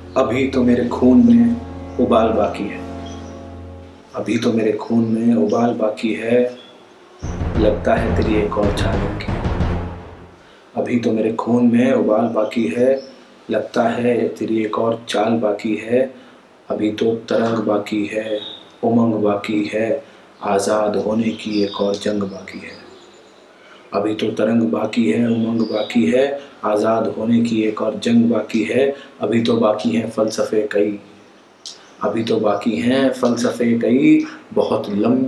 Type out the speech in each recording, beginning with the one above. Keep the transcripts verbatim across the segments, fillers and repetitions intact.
अभी तो मेरे खून में उबाल बाकी है, अभी तो मेरे खून में उबाल बाकी है, लगता है तेरी एक और चाल बाकी है। अभी तो मेरे खून में उबाल बाकी है, लगता है तेरी एक और चाल बाकी है। अभी तो तरंग बाकी है, उमंग बाकी है, आज़ाद होने की एक और जंग बाकी है। अभी तो तरंग बाकी है, उमंग बाकी है, आज़ाद होने की एक और जंग बाकी है। अभी तो बाकी हैं फ़लसफ़े कई, अभी तो बाकी हैं फ़लसफ़े कई, बहुत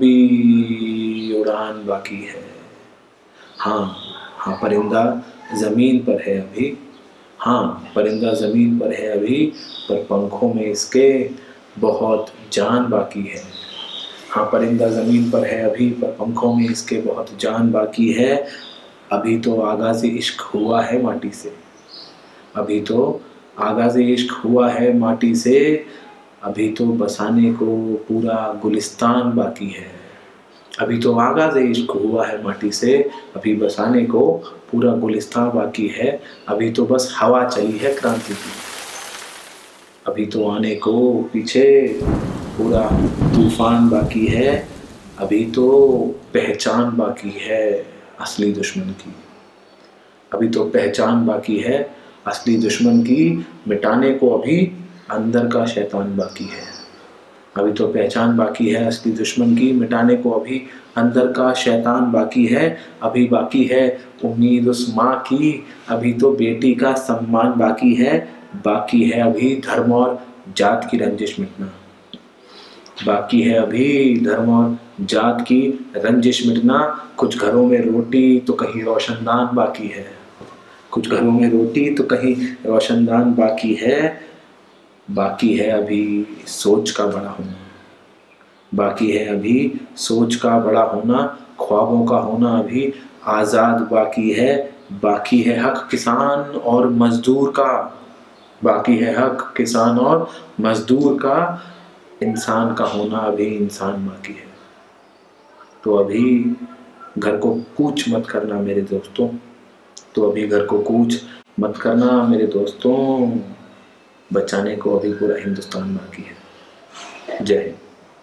लंबी उड़ान बाकी है। हाँ हाँ परिंदा ज़मीन पर है अभी, हाँ परिंदा ज़मीन पर है अभी, पर पंखों में इसके बहुत जान बाकी है। हाँ परिंदा ज़मीन पर है अभी, पर पंखों में इसके बहुत जान बाकी है। अभी तो आगाज़ इश्क हुआ है माटी से, अभी तो आगाज़ इश्क हुआ है माटी से, अभी तो बसाने को पूरा गुलिस्तान बाकी है। अभी तो आगाज़ इश्क हुआ है माटी से, अभी बसाने को पूरा गुलिस्तान बाकी है। अभी तो बस हवा चली है क्रांति की, अभी तो आने को पीछे पूरा तूफान बाकी है। अभी तो पहचान बाकी है असली दुश्मन की, अभी तो पहचान बाकी है असली दुश्मन की, मिटाने को अभी अंदर का शैतान बाकी है। अभी तो पहचान बाकी है असली दुश्मन की, मिटाने को अभी अंदर का शैतान बाकी है। अभी बाकी है उम्मीद उस माँ की, अभी तो बेटी का सम्मान बाकी है। बाकी है अभी धर्म और जात की रंजिश मिटना, बाकी है अभी धर्म और जात की रंजिश मिटना। कुछ घरों में रोटी तो कहीं रोशनदान बाकी है, कुछ घरों में रोटी तो कहीं रोशनदान बाकी है। बाकी है अभी सोच का बड़ा होना, बाकी है अभी सोच का बड़ा होना, ख्वाबों का होना अभी आज़ाद बाकी है। बाकी है हक किसान और मजदूर का, बाकी है हक किसान और मजदूर का, इंसान का होना अभी इंसान बाकी है। तो अभी घर को कूच मत करना मेरे दोस्तों, तो अभी घर को कूच मत करना मेरे दोस्तों, बचाने को अभी पूरा हिंदुस्तान बाकी है। जय हिंद।